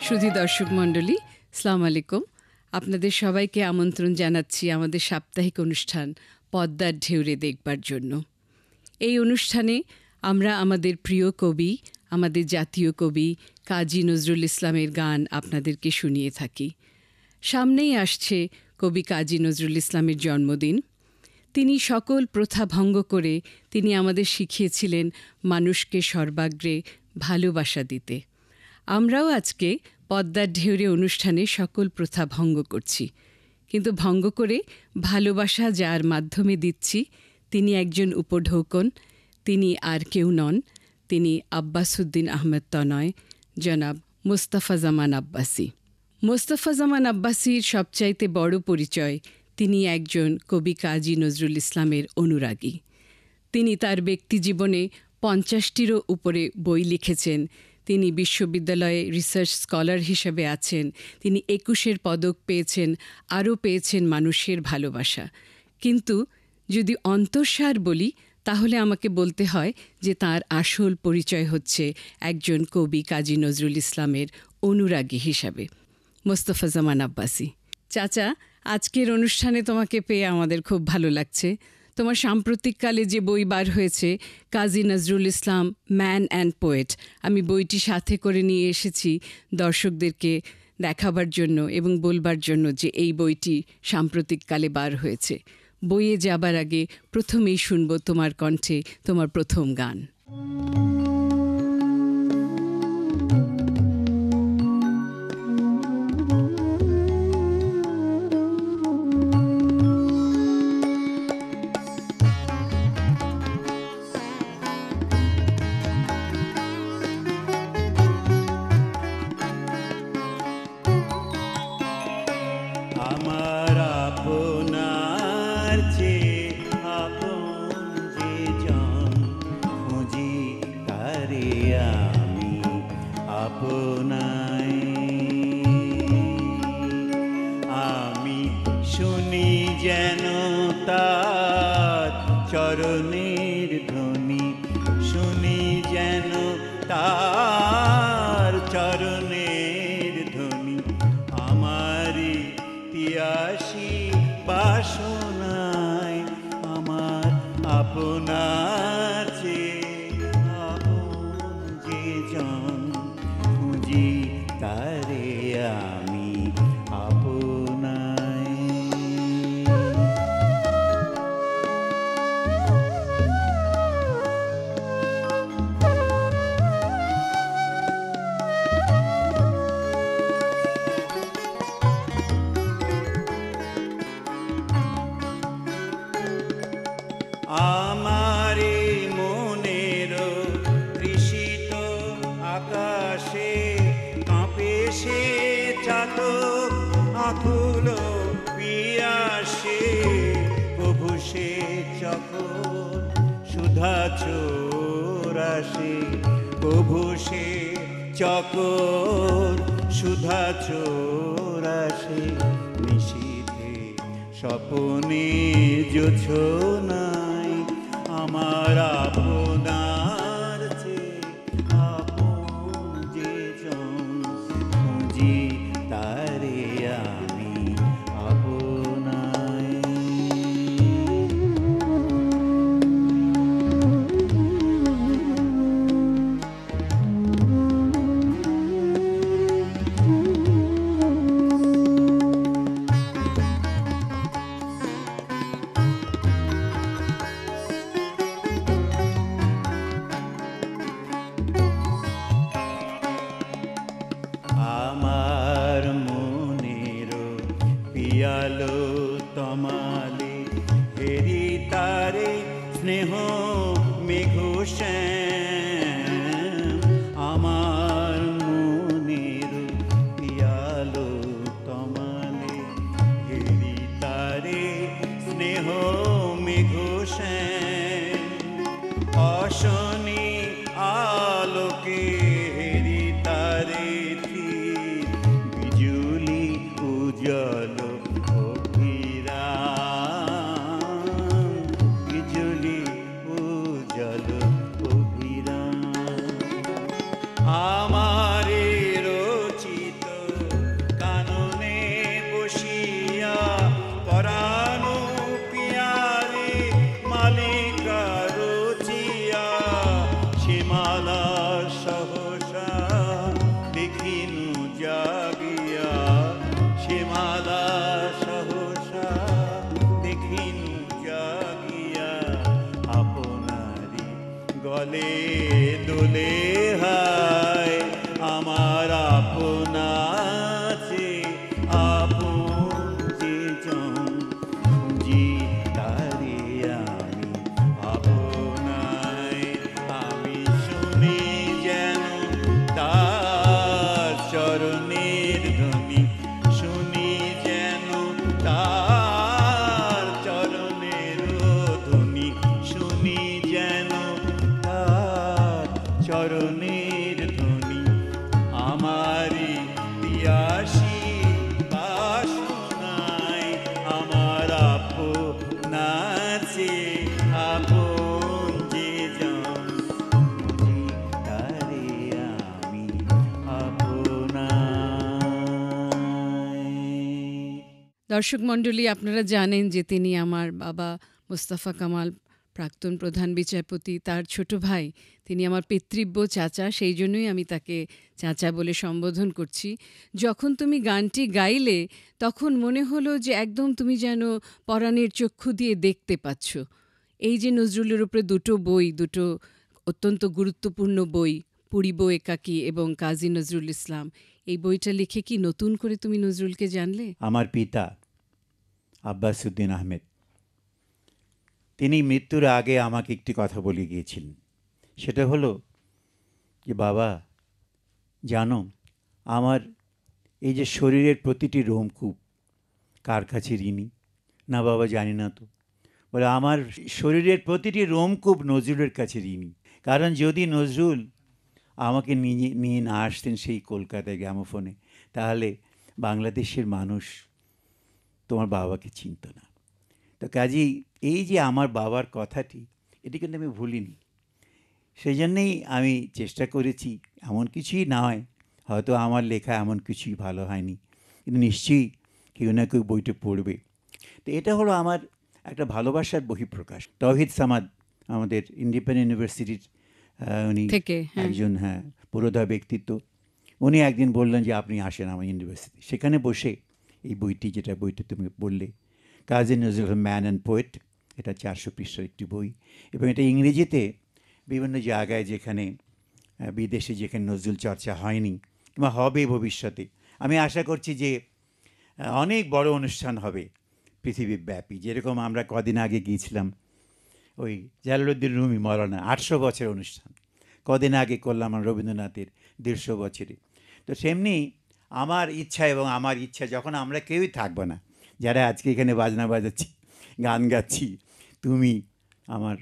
সুধী দর্শক মণ্ডলী, আসসালামু আলাইকুম। আপনাদের সবাইকে আমন্ত্রণ জানাচ্ছি আমাদের সাপ্তাহিক অনুষ্ঠান পদ্মার ঢেউরে দেখবার জন্য। এই অনুষ্ঠানে আমরা আমাদের প্রিয় কবি, আমাদের জাতীয় কবি কাজী নজরুল ইসলামের গান আপনাদেরকে শুনিয়ে থাকি। সামনেই আসছে কবি কাজী নজরুল ইসলামের জন্মদিন। তিনি সকল প্রথা ভঙ্গ করে তিনি আমাদের শিখিয়েছিলেন মানুষকে সর্বাগ্রে ভালোবাসা দিতে। আমরাও আজকে পদ্মার ঢেউরে অনুষ্ঠানে সকল প্রথা ভঙ্গ করছি, কিন্তু ভঙ্গ করে ভালোবাসা যার মাধ্যমে দিচ্ছি তিনি একজন উপঢৌকন। তিনি আর কেউ নন, তিনি আব্বাসুদ্দিন আহমেদ তনয়, জনাব মোস্তফা জামান আব্বাসি। মোস্তফা জামান আব্বাসির সবচাইতে বড় পরিচয় তিনি একজন কবি কাজী নজরুল ইসলামের অনুরাগী। তিনি তার ব্যক্তিজীবনে 50টিরও উপরে বই লিখেছেন। তিনি বিশ্ববিদ্যালয়ে রিসার্চ স্কলার হিসেবে আছেন। তিনি 21 পদক পেয়েছেন, আরও পেয়েছেন মানুষের ভালোবাসা। কিন্তু যদি অন্তঃসার বলি তাহলে আমাকে বলতে হয় যে তার আসল পরিচয় হচ্ছে একজন কবি কাজী নজরুল ইসলামের অনুরাগী হিসাবে। মোস্তফা জামান আব্বাসি চাচা, আজকের অনুষ্ঠানে তোমাকে পেয়ে আমাদের খুব ভালো লাগছে। তোমার সাম্প্রতিককালে যে বই বার হয়েছে Kazi Nazrul Islam man and poet, আমি বইটি সাথে করে নিয়ে এসেছি দর্শকদেরকে দেখাবার জন্য এবং বলবার জন্য যে এই বইটি সাম্প্রতিককালে বার হয়েছে। বইয়ে যাবার আগে প্রথমেই শুনব তোমার কণ্ঠে তোমার প্রথম গান। চরণের ধ্বনি শুনি যেন তার চরণের ধ্বনি, আমারি তিয়াসী বাসনায় আমার আপনার চেয়ে আপন যে জন খুঁজি তারে আমি আপনায়। আমারে মনের তৃষিত আকাশে কাঁপে সে চাতক আকুল পিয়াসে, প্রভু সে চকর সুধা চোরাসে, প্রভু সে চকর সুধা চোরাসে, নিশীথে স্বপনে জোছনায় আমার আপনার চেয়ে আপন যে জন খুঁজি তারে আমি আপনায়। আমার মনের পিয়ালো তমালে হেরি তারে স্নেহ মেঘশ্যাম, আমার মনের পিয়ালো তমালে হেরি তারে স্নেহ মেঘশ্যাম, অশনি আলোকে হেরি তারে বিজুলি উজ্জ্বল অভিরাম, বিজুলি উজ্জ্বল আমার আপন আছে আপন যে জন জি তারে আমি আপনাই আমি শুনি যেন তার চরণের ধ্বনি শুনি যেন তার চরণের ধ্বনি শুনি যেন তার চরণের ধ্বনি আমারি পিয়াসী বাসনায় আমার আপনার চেয়ে আপন যে জন তারে আমি আপনাই। দর্শক মণ্ডলী, আপনারা জানেন যে তিনি আমার বাবা মোস্তফা কামাল, প্রাক্তন প্রধান বিচারপতি, তার ছোট ভাই। তিনি আমার পিতৃব্য চাচা, সেই জন্যই আমি তাকে চাচা বলে সম্বোধন করছি। যখন তুমি গানটি গাইলে তখন মনে হলো যে একদম তুমি যেন পরাণের চক্ষু দিয়ে দেখতে পাচ্ছ। এই যে নজরুলের উপরে দুটো বই, দুটো অত্যন্ত গুরুত্বপূর্ণ বই, পুরিব একাকী এবং কাজী নজরুল ইসলাম, এই বইটা লিখে কি নতুন করে তুমি নজরুলকে জানলে? আমার পিতা আব্বাসি আহমেদ, তিনি মৃত্যুর আগে আমাকে একটি কথা বলে গিয়েছিলেন। সেটা হলো যে বাবা জানো, আমার এই যে শরীরের প্রতিটি রোমকূপ কার কাছে ঋণী? না বাবা জানি না তো। বলে আমার শরীরের প্রতিটি রোমকূপ নজরুলের কাছে ঋণী। কারণ যদি নজরুল আমাকে নিয়ে না আসতেন সেই কলকাতায় গ্রামোফোনে, তাহলে বাংলাদেশের মানুষ তোমার বাবাকে চিনত না। তো কাজেই এই যে আমার বাবার কথাটি, এটি কিন্তু আমি ভুলিনি। সেই জন্যেই আমি চেষ্টা করেছি, এমন কিছুই নয় হয়তো আমার লেখা এমন কিছুই ভালো হয়নি, কিন্তু নিশ্চয়ই কেউ না কেউ বইটা পড়বে। তো এটা হলো আমার একটা ভালোবাসার বহিঃপ্রকাশ। তৌহিদ সামাদ আমাদের ইন্ডিপেন্ডেন্ট ইউনিভার্সিটির উনি একজন পুরোধা ব্যক্তিত্ব। উনি একদিন বললেন যে আপনি আসেন আমার ইউনিভার্সিটি। সেখানে বসে এই বইটি, যেটা বইটা তুমি বললে, Kazi Nazrul man and poet, এটা 400 পৃষ্ঠার একটি বই, এবং এটা ইংরেজিতে বিভিন্ন জায়গায়, যেখানে বিদেশে যেখানে নজরুল চর্চা হয়নি কিংবা হবে ভবিষ্যতে, আমি আশা করছি যে অনেক বড় অনুষ্ঠান হবে পৃথিবীব্যাপী। যেরকম আমরা কদিন আগে গিয়েছিলাম ওই জালালউদ্দিন রুমি মৌলানা 800 বছর অনুষ্ঠান, কদিন আগে করলাম রবীন্দ্রনাথের 150 বছরে। তো সেমনি আমার ইচ্ছা, এবং আমার ইচ্ছা যখন আমরা কেউই থাকবো না, যারা আজকে এখানে বাজনা বাজাচ্ছি, গান গাচ্ছি, তুমি আমার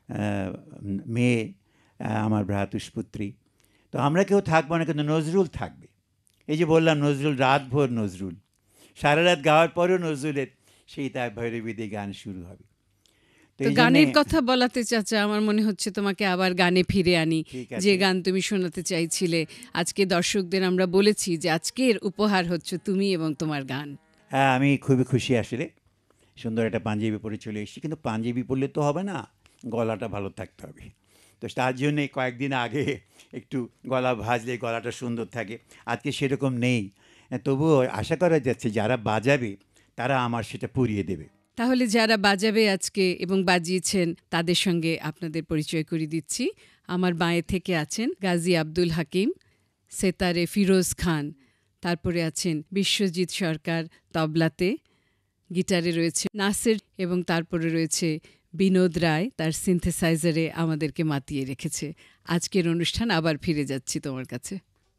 মেয়ে, আমার ভ্রাতুষ্পুত্রী, তো আমরা কেউ থাকবো না, কিন্তু নজরুল থাকবে। এই যে বললাম নজরুল, রাতভর নজরুল, সারা রাত গাওয়ার পরেও নজরুলের সেই তার ভৈরবী দিয়ে গান শুরু হবে। তো গানের কথা বলাতে চাচা, আমার মনে হচ্ছে তোমাকে আবার গানে ফিরে আনি। যে গান তুমি শোনাতে চাইছিলে, আজকে দর্শকদের আমরা বলেছি যে আজকের উপহার হচ্ছে তুমি এবং তোমার গান। হ্যাঁ, আমি খুবই খুশি আসলে, সুন্দর একটা পাঞ্জাবি পরে চলে এসেছি। কিন্তু পাঞ্জাবি পরলে তো হবে না, গলাটা ভালো থাকতে হবে। তো তার জন্যে কয়েকদিন আগে একটু গলা ভাজলে গলাটা সুন্দর থাকে। আজকে সেরকম নেই, তবুও আশা করা যাচ্ছে যারা বাজাবে তারা আমার সেটা পুরিয়ে দেবে। তাহলে যারা বাজাবে আজকে এবং বাজিয়েছেন তাদের সঙ্গে আপনাদের পরিচয় করিয়ে দিচ্ছি। আমার বাঁয়ে থেকে আছেন গাজী আব্দুল হাকিম, সেতারে ফিরোজ খান, তারপরে আছেন বিশ্বজিৎ সরকার তবলাতে, গিটারে রয়েছে নাসির, এবং তারপরে রয়েছে বিনোদ রায়, তার সিনথেসাইজারে আমাদেরকে মাতিয়ে রেখেছে। আজকের অনুষ্ঠান আবার ফিরে যাচ্ছি তোমার কাছে।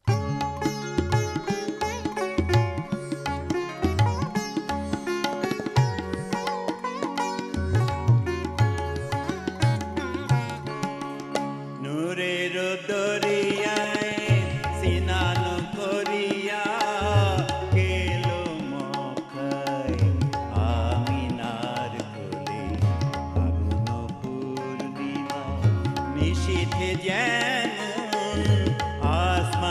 নূরের দরিয়ায় স্নান করিয়া গেলো মক্কায় আমিনার কোলে ফাগুন পূর্ণিমা, নিশীথে যেন আসমান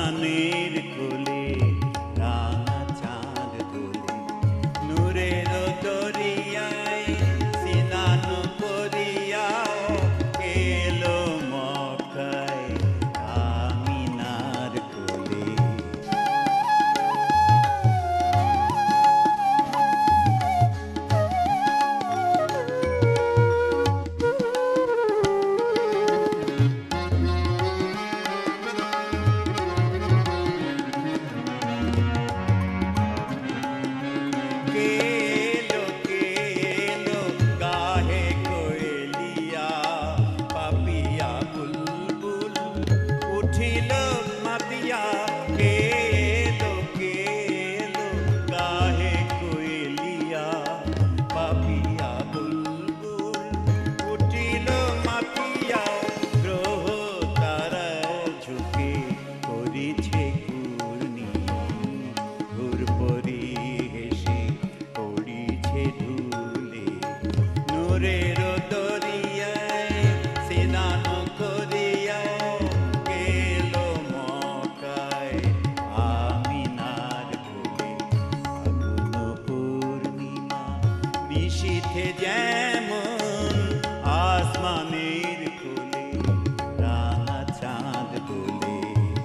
যেমন আসমানের কোলে রাঙা চাঁদ দোলে।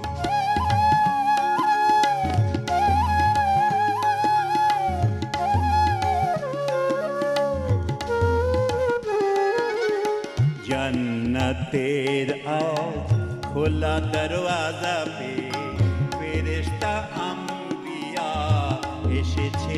जन्नतेर आज खोला दरवाजा पे ফেরেশতা আম্বিয়া এসেছে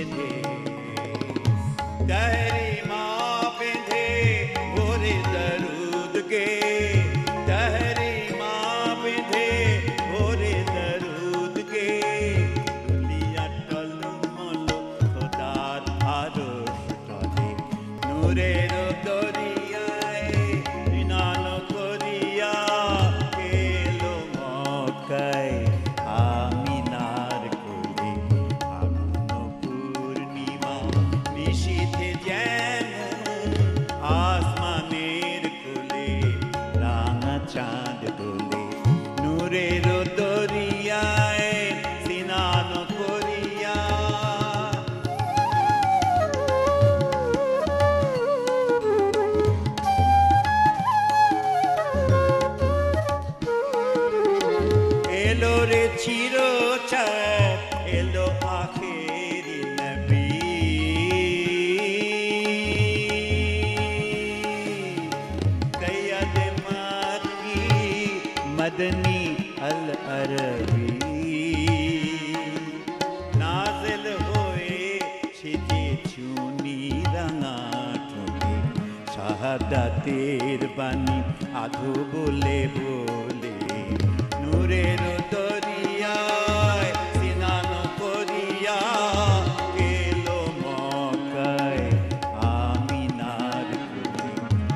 তহরিমা বেঁধে ভোরে দরুদ গে তহরিমা বেঁধে ভোরে দরুদ গে দুলিয়া টলমল খোদার আরশ তলে নূরের দরিয়ায় স্নান করিয়া এলো মক্কায় আমিনার কোলে ফাগুন পূর্ণিমা নিশীথে যেমন আসমানের কোলে রাঙা চাঁদ দোলে নূরের দরিয়ায় স্নান করিয়া। এলো রে চিরচাঁদ এলো আখেরি নবী সৈয়দ মাকি মদনী আল আরবি নাজিল হয়ে সেজে চুনি রাঙা ঠোঁটে শাহাদাতের বাণী আধো বলে বলে নূরের দরিয়ায় স্নান করিয়া এলো মক্কায় আমিনার কোলে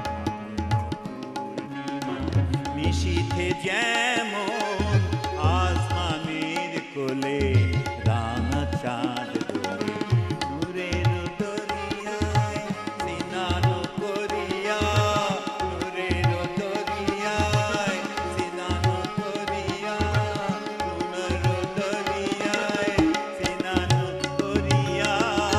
নিশীথে যেমন আসমানের কোলে রাঙা চাঁদ দোলে নূরের দরিয়ায় স্নান করিয়া নূরের দরিয়ায় স্নান করিয়া নূরের দরিয়ায় স্নান করিয়া।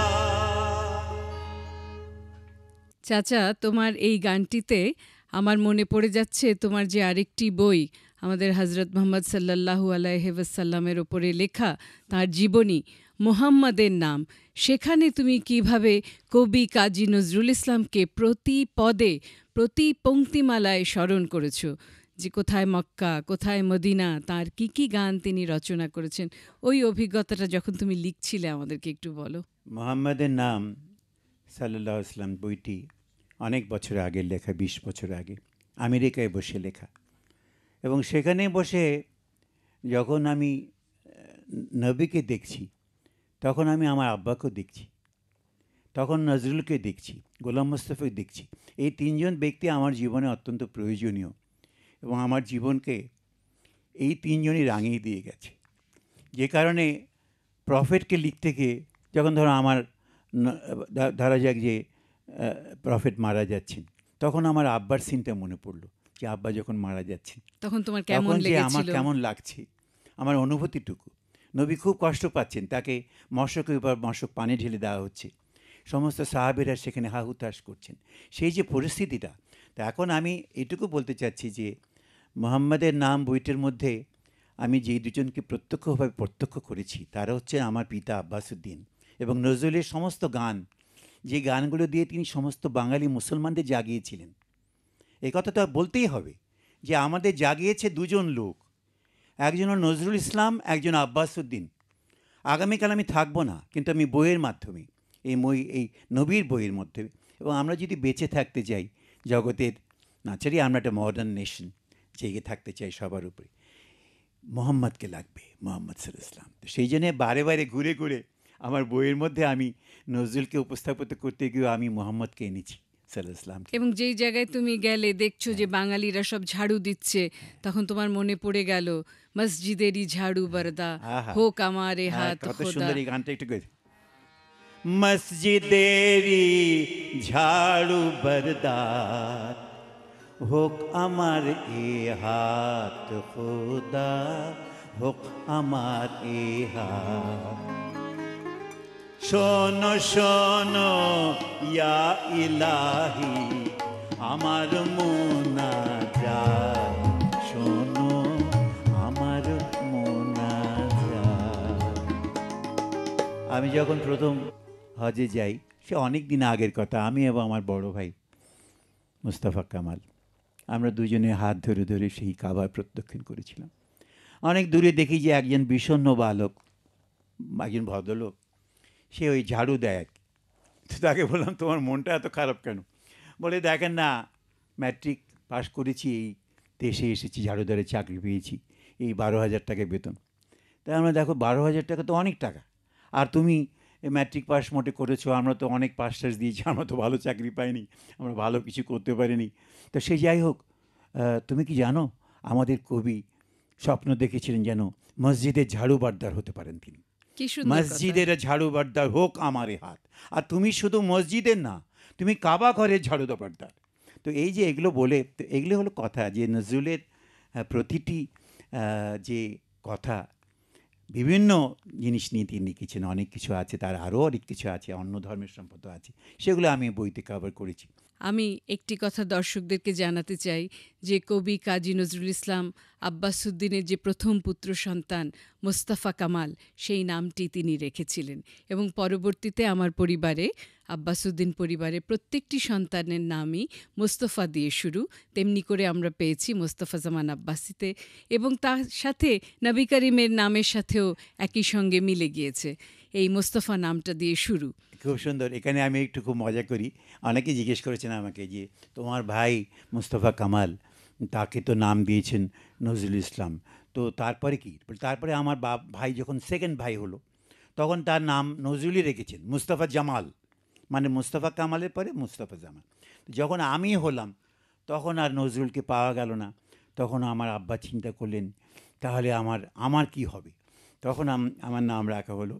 চাচা, তোমার এই গানটিতে আমার মনে পড়ে যাচ্ছে তোমার যে আরেকটি বই আমাদের হজরত মোহাম্মদ সাল্লাল্লাহু আলাইহি ওয়াসাল্লামের ওপরে লেখা তার জীবনী মুহাম্মাদের নাম। সেখানে তুমি কিভাবে কবি কাজী নজরুল ইসলামকে প্রতি পদে প্রতি পংক্তিমালায় স্মরণ করেছ, যে কোথায় মক্কা কোথায় মদিনা, তার কি কি গান তিনি রচনা করেছেন, ওই অভিজ্ঞতাটা যখন তুমি লিখছিলে আমাদেরকে একটু বলো। মোহাম্মদের নাম সাল্লাল্লাহু আলাইহি ওয়াসাল্লাম বইটি অনেক বছর আগে লেখা, 20 বছর আগে আমেরিকায় বসে লেখা। এবং সেখানে বসে যখন আমি নবীকে দেখছি তখন আমি আমার আব্বাকেও দেখছি, তখন নজরুলকে দেখছি, গোলাম মোস্তফাকে দেখছি। এই তিনজন ব্যক্তি আমার জীবনে অত্যন্ত প্রয়োজনীয় এবং আমার জীবনকে এই তিনজনই রাঙিয়ে দিয়ে গেছে। যে কারণে প্রফেটকে লিখতে গিয়ে যখন ধরো আমার ধরা যাক যে প্রফেট মারা যাচ্ছেন, তখন আমার আব্বার সিনটা মনে পড়লো যে আব্বা যখন মারা যাচ্ছেন তখন তোমার কেমন লেগেছিল, আমার কেমন লাগছে, আমার অনুভূতিটুকু। নবী খুব কষ্ট পাচ্ছেন, তাকে মশকের উপর মশক পানি ঢেলে দেওয়া হচ্ছে, সমস্ত সাহাবেরা সেখানে হাহুতাশ করছেন, সেই যে পরিস্থিতিটা। তা এখন আমি এটুকু বলতে চাচ্ছি যে মোহাম্মদের নাম বইটির মধ্যে আমি যেই দুজনকে প্রত্যক্ষভাবে প্রত্যক্ষ করেছি তারা হচ্ছে আমার পিতা আব্বাসুদ্দিন এবং নজরুলের সমস্ত গান, যে গানগুলো দিয়ে তিনি সমস্ত বাঙালি মুসলমানদের জাগিয়েছিলেন। এই কথা তো বলতেই হবে যে আমাদের জাগিয়েছে দুজন লোক, একজন নজরুল ইসলাম, একজন আব্বাসুদ্দিন। আগামীকাল আমি থাকবো না, কিন্তু আমি বইয়ের মাধ্যমে এই নবীর বইয়ের মধ্যে, এবং আমরা যদি বেঁচে থাকতে চাই জগতের নাচারি, আমরা একটা মডার্ন নেশন, জেগে থাকতে চাই সবার উপরে, মোহাম্মদকে লাগবে, মোহাম্মদ সাল্লাল্লাহু আলাইহি ওয়াসাল্লাম। তো সেই জন্যে বারে বারে ঘুরে ঘুরে আমার বইয়ের মধ্যে আমি নজরুলকে উপস্থাপিত করতে গিয়ে আমি মোহাম্মদকে এনেছি সাল্লাল্লাহু আলাইহি ওয়াসাল্লাম। এবং যেই জায়গায় তুমি গেলে দেখছো যে বাঙালিরা সব ঝাড়ু দিচ্ছে, তখন তোমার মনে পড়ে গেল মসজিদেরই ঝাড়ু বরদা হোক আমারে হাত কত খোদা। সুন্দর এই গানটা, একটু গেয়ে মসজিদেরই ঝাড়ু বরদার হোক আমার এ হাত খোদা, হোক আমার এ হাত। শোনো শোনো ইয়া ইলাহি আমার মুনাজাত, শোনো আমার মুনাজাত। আমি যখন প্রথম হজে যাই, সে অনেক দিন আগের কথা, আমি এবং আমার বড় ভাই মুস্তাফা কামাল, আমরা দুজনে হাত ধরে ধরে সেই কাবার প্রদক্ষিণ করেছিলাম। অনেক দূরে দেখি যে একজন বিষণ্ণ বালক, একজন ভদ্রলোক, সে ওই ঝাড়ু দেয় আর কি। তো তাকে বললাম, তোমার মনটা এত খারাপ কেন? বলে, দেখেন না, ম্যাট্রিক পাশ করেছি, এই দেশে এসেছি, ঝাড়ুদারের চাকরি পেয়েছি, এই 12,000 টাকা বেতন। তাই আমরা, দেখো 12,000 টাকা তো অনেক টাকা, আর তুমি ম্যাট্রিক পাস মোটে করেছো, আমরা তো অনেক পাস টাস দিয়েছি, আমরা তো ভালো চাকরি পাইনি, আমরা ভালো কিছু করতে পারিনি। তো সে যাই হোক, তুমি কি জানো আমাদের কবি স্বপ্ন দেখেছিলেন যেন মসজিদের ঝাড়ু বারদার হতে পারেন তিনি। কি সুন্দর কথা। মসজিদের ঝাড়ু বারদার হোক আমারে হাত, আর তুমি শুধু মসজিদের না, তুমি কাবা ঘরের ঝাড়ু বারদার। তো এই যে এগুলো বলে, তো এগুলো হলো কথা, যে নজরুলের প্রতিটি যে কথা, বিভিন্ন জিনিস নিয়ে তিনি লিখেছেন, অনেক কিছু আছে, তার আরও অনেক কিছু আছে, অন্য ধর্মের সম্পদ আছে, সেগুলো আমি বইতে কভার করেছি। আমি একটি কথা দর্শকদেরকে জানাতে চাই যে কবি কাজী নজরুল ইসলাম আব্বাসুদ্দিনের যে প্রথম পুত্র সন্তান মোস্তফা কামাল, সেই নামটি তিনি রেখেছিলেন, এবং পরবর্তীতে আমার পরিবারে, আব্বাসুদ্দিন পরিবারে প্রত্যেকটি সন্তানের নামই মোস্তফা দিয়ে শুরু, তেমনি করে আমরা পেয়েছি মোস্তফা জামান আব্বাসিতে, এবং তার সাথে নবী করিমের নামের সাথেও একই সঙ্গে মিলে গিয়েছে, এই মোস্তফা নামটা দিয়ে শুরু। খুব সুন্দর। এখানে আমি একটু খুব মজা করি, অনেকে জিজ্ঞেস করেছেন আমাকে যে তোমার ভাই মুস্তফা কামাল, তাকে তো নাম দিয়েছেন নজরুল ইসলাম, তো তারপরে কি? তারপরে আমার ভাই যখন সেকেন্ড ভাই হলো, তখন তার নাম নজরুলই রেখেছেন, মুস্তফা জামাল, মানে মুস্তফা কামালের পরে মুস্তফা জামাল। যখন আমি হলাম, তখন আর নজরুলকে পাওয়া গেল না, তখন আমার আব্বা চিন্তা করলেন তাহলে আমার কি হবে? তখন আমার নাম রাখা হলো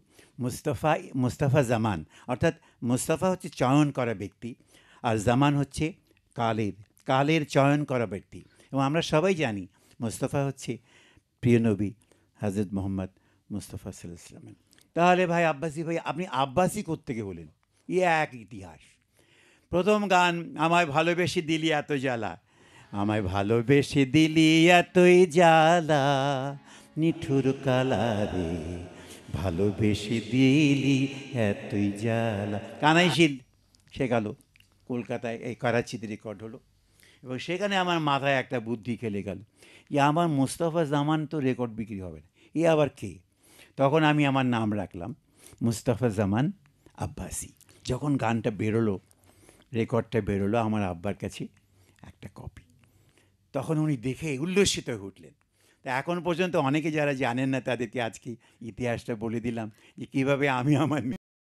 মুস্তাফা জামান, অর্থাৎ মুস্তাফা হচ্ছে চয়ন করা ব্যক্তি, আর জামান হচ্ছে কালের চয়ন করা ব্যক্তি। এবং আমরা সবাই জানি মুস্তাফা হচ্ছে প্রিয় নবী হজরত মোহাম্মদ মুস্তাফা সাল্লাল্লাহু আলাইহি ওয়াসাল্লাম। তাহলে ভাই আব্বাসি ভাই, আপনি আব্বাসি কোত্থেকে বলেন? এক ইতিহাস। প্রথম গান, আমায় ভালোবেসে দিলি এত জ্বালা, আমায় ভালোবেসে দিলি এতই জ্বালা, নিঠুর কালারে ভালোবেসে দিলি এতই জ্বালা। কানাইশিল শেখালো, কলকাতায়, এই করাচিতে রেকর্ড হলো, এবং সেখানে আমার মাথায় একটা বুদ্ধি খেলে গেল যে আমার মুস্তাফা জামান তো রেকর্ড বিক্রি হবে না, এ আবার কে? তখন আমি আমার নাম রাখলাম মুস্তাফা জামান আব্বাসি। যখন গানটা বেরোলো, রেকর্ডটা বেরোলো আমার আব্বার কাছে একটা কপি, তখন উনি দেখে উল্লসিত হয়ে উঠলেন। তা এখন পর্যন্ত অনেকে যারা জানেন না, তাদেরকে আজকে ইতিহাসটা বলে দিলাম যে কীভাবে আমি আমার